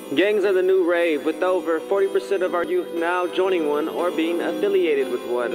Gangs are the new rave, with over 40% of our youth now joining one or being affiliated with one.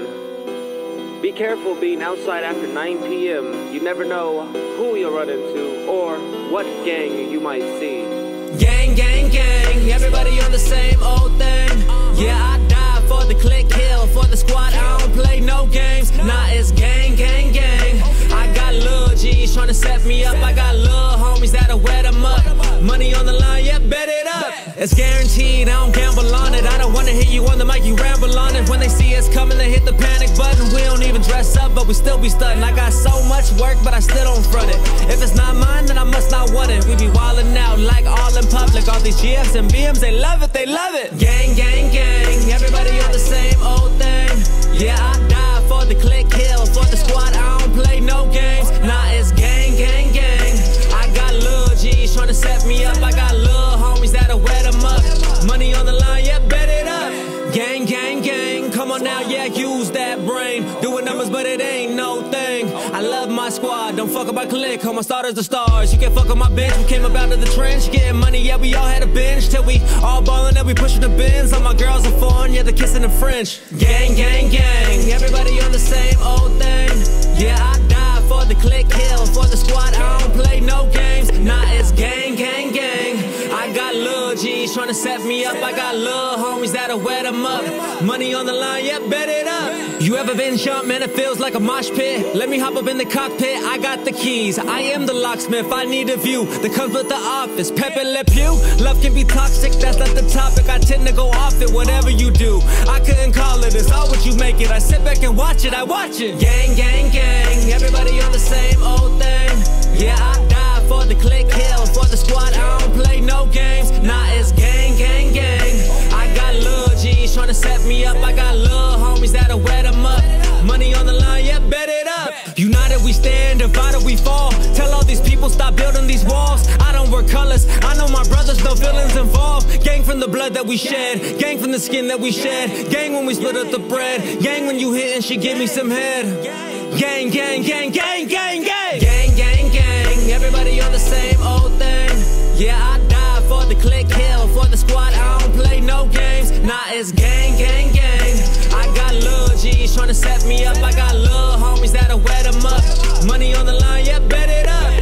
Be careful being outside after 9 p.m. You never know who you'll run into or what gang you might see. Gang, gang, gang, everybody on the same old thing. Yeah, I die for the click, kill for the squad. I don't play no games. Nah, it's gang, gang, gang. I got little G's trying to set me up. I got little homies that'll wet them up. Money on the line, yeah, bet it up. It's guaranteed, I don't gamble on it. I don't wanna hear you on the mic, you ramble on it. When they see us coming, they hit the panic button. We don't even dress up, but we still be stunting. I got so much work, but I still don't front it. If it's not mine, then I must not want it. We be wildin' out like all in public. All these GFs and BMs, they love it, they love it. Gang, gang, gang, everybody on the same old thing. Yeah, I die for the click, kill for the squad. I don't play no games. Nah, it's gang, gang, gang. I got little G's trying to set me up. I got little homies that'll wet them up. Money on the line, yeah, bet it up. Gang, gang, gang, come on now, yeah, use that brain. Doing numbers, but it ain't no thing. I love my squad, don't fuck up my clique. All my starters are stars, you can't fuck up my bench. We came up out of the trench, getting money, yeah, we all had a binge. Till we all ballin', then we pushing the bins. All my girls are foreign, yeah, they're kissing in French. Gang, gang, gang, everybody on the same old thing. Yeah, I die for the click, kill for the squad. I don't play no games. Nah, it's gang, gang, gang. I got little G's trying to set me up. I got little homies that'll wet them up. Money on the line, yeah, bet it up. You ever been jumped, man, it feels like a mosh pit. Let me hop up in the cockpit, I got the keys. I am the locksmith, I need a view that comes with the office. Pepe Le Pew, love can be toxic, that's not the topic. I tend to go off it, whatever you do. I couldn't call it, it's all what you make it. I sit back and watch it, I watch it. Gang, gang, gang, everybody on the same old thing. Yeah, I die for the click, kill for the squad. I don't play no games. Nah, it's gang, gang, gang. I got little G's trying to set me up. I got little homies that'll wet them up. Money on the line, yeah, bet it up. United we stand, divided we fall. Tell all these people stop building these walls. I don't wear colors, I know my brothers, no feelings involved. Gang from the blood that we shed, gang from the skin that we shed. Gang when we split up the bread, gang when you hit and she give me some head. Gang, gang, gang, gang, gang, gang. Gang, gang, gang, everybody on the same old thing. Yeah, I die for the click, kill for the squad. I don't play no games. Nah, it's gang, gang, gang. I got little G's trying to set me up. I got little homies that'll wet them up. Money on the line, yeah, bet it up.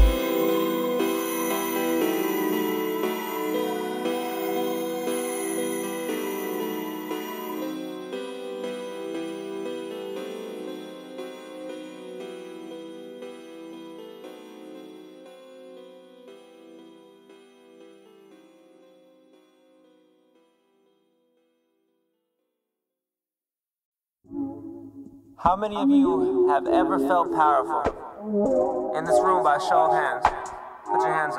How many of you have ever felt powerful? In this room, by a show of hands. Put your hands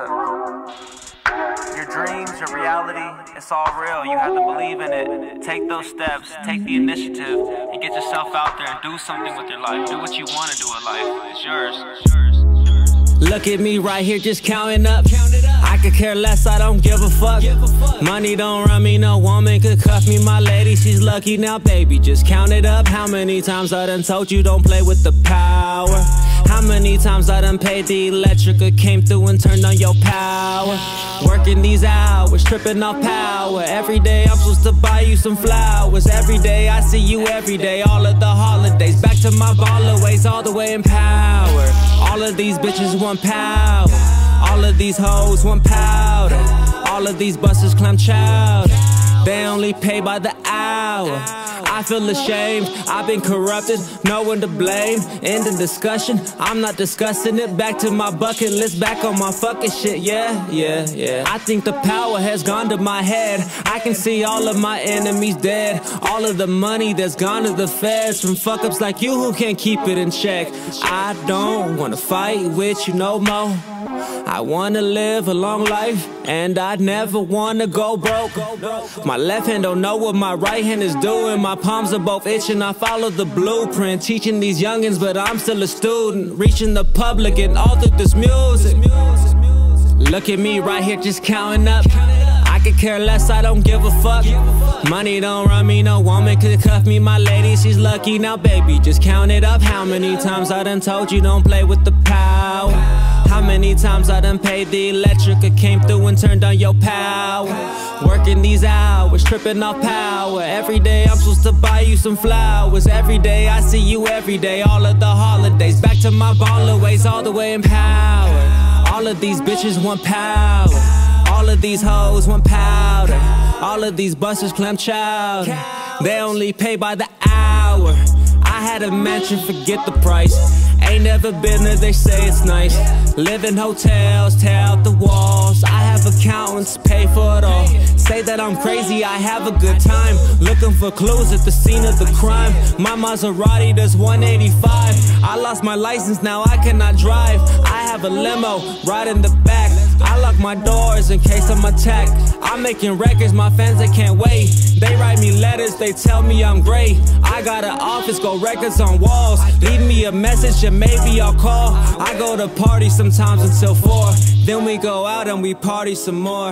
up. Your dreams, your reality, it's all real. You have to believe in it. Take those steps, take the initiative, and get yourself out there and do something with your life. Do what you want to do with life. It's yours. Look at me right here just counting up. I could care less, I don't give a fuck. Money don't run me, no woman could cuff me. My lady, she's lucky now, baby, just count it up. How many times I done told you don't play with the power? How many times I done paid the electric or came through and turned on your power? Working these hours, tripping off power. Every day I'm supposed to buy you some flowers. Every day I see you every day, all of the holidays. Back to my baller ways, all the way in power. All of these bitches want power. All of these hoes want powder. All of these buses clam chowder. They only pay by the hour. I feel ashamed, I've been corrupted, no one to blame. End the discussion, I'm not discussing it. Back to my bucket list, back on my fucking shit, yeah. I think the power has gone to my head. I can see all of my enemies dead. All of the money that's gone to the feds from fuck-ups like you who can't keep it in check. I don't wanna fight with you no more. I wanna live a long life, and I never wanna go broke. My left hand don't know what my right hand is doing. My palms are both itching, I follow the blueprint. Teaching these youngins, but I'm still a student. Reaching the public and all through this music. Look at me right here just counting up. I could care less, I don't give a fuck. Money don't run me, no woman could cuff me. My lady, she's lucky now, baby, just count it up. How many times I done told you don't play with the power? How many times I done paid the electric or came through and turned on your power? Working these hours, tripping off power. Every day I'm supposed to buy you some flowers. Every day I see you every day, all of the holidays. Back to my baller ways, all the way in power. All of these bitches want power. All of these hoes want powder. All of these busters clam chowder. They only pay by the hour. I had a mansion, forget the price. Ain't never been there, they say it's nice. Live in hotels, tear out the walls. I have accountants, pay for it all. Say that I'm crazy, I have a good time. Looking for clues at the scene of the crime. My Maserati does 185. I lost my license, now I cannot drive. I have a limo, right in the back. I lock my doors in case I'm attacked. I'm making records, my fans, they can't wait. They write me letters, they tell me I'm great. I got an office, go records on walls. Leave me a message and maybe I'll call. I go to parties sometimes until 4. Then we go out and we party some more.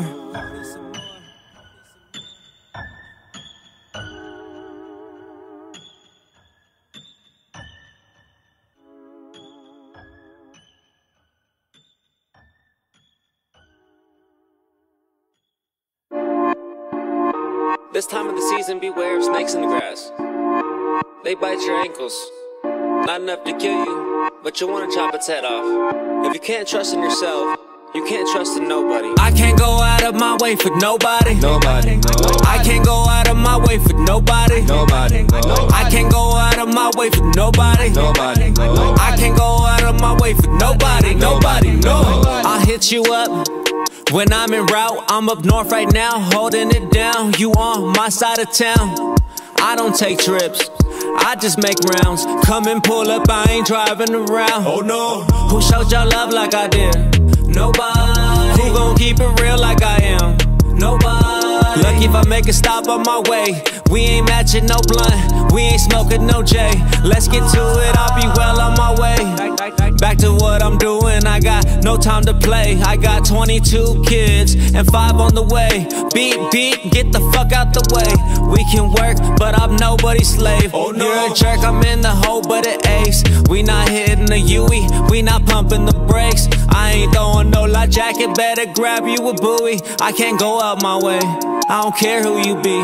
This time of the season, beware of snakes in the grass. They bite your ankles. Not enough to kill you, but you wanna chop its head off. If you can't trust in yourself, you can't trust in nobody. I can't go out of my way for nobody. Nobody. I can't go out of my way for nobody. Nobody. I can't go out of my way for nobody. Nobody. I can't go out of my way for nobody. Nobody, no. I'll hit you up when I'm en route. I'm up north right now, holding it down. You on my side of town. I don't take trips, I just make rounds. Come and pull up, I ain't driving around. Oh no. Who showed y'all love like I did? Nobody. Who gon' keep it real like I am? Nobody. Lucky if I make a stop on my way. We ain't matching no blunt, we ain't smoking no J. Let's get to it, I'll be well on my way. Back to what I'm doing, I got no time to play. I got 22 kids and 5 on the way. Beat, beat, get the fuck out the way. We can work, but I'm nobody's slave. Oh no. You're a jerk, I'm in the hole, but it aches. We not hitting the UE, we not pumping the brakes. I ain't throwing no life jacket, better grab you a buoy. I can't go out my way, I don't care who you be.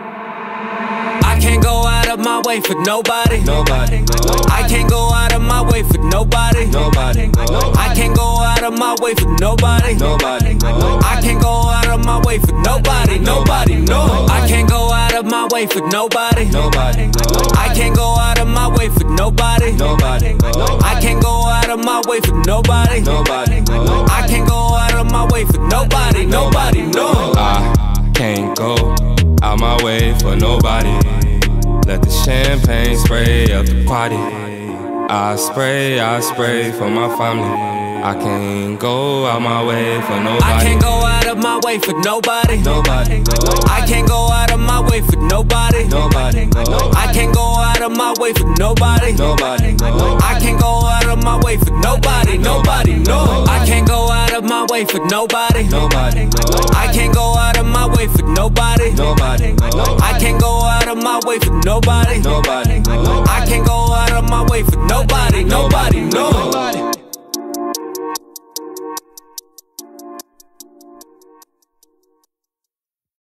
I can't go out of my way for nobody. Nobody. I can't go out of my way for nobody. Nobody. I can't go out of my way for nobody. Nobody. I can't go out of my way for nobody. Nobody, no. I can't go out of my way for nobody. Nobody. I can't go out of my way for nobody. Nobody. I can't go out of my way for nobody. Nobody. I can't go out of my way for nobody. Nobody, no. I can't go out my way for nobody. Let the champagne spray up the party. I spray for my family. I can't go out my way for nobody. I can't go out of my way for nobody. Nobody. I can't go out of my way for nobody. Nobody. I can't go out of my way for nobody. Nobody. I can't go out of my way for nobody. Nobody, no. I can't go out of my way for nobody. Nobody. I can't go out of my way for nobody. Nobody. I can't go out of my way for nobody. Nobody. I can't go out of my way for nobody. Nobody, no.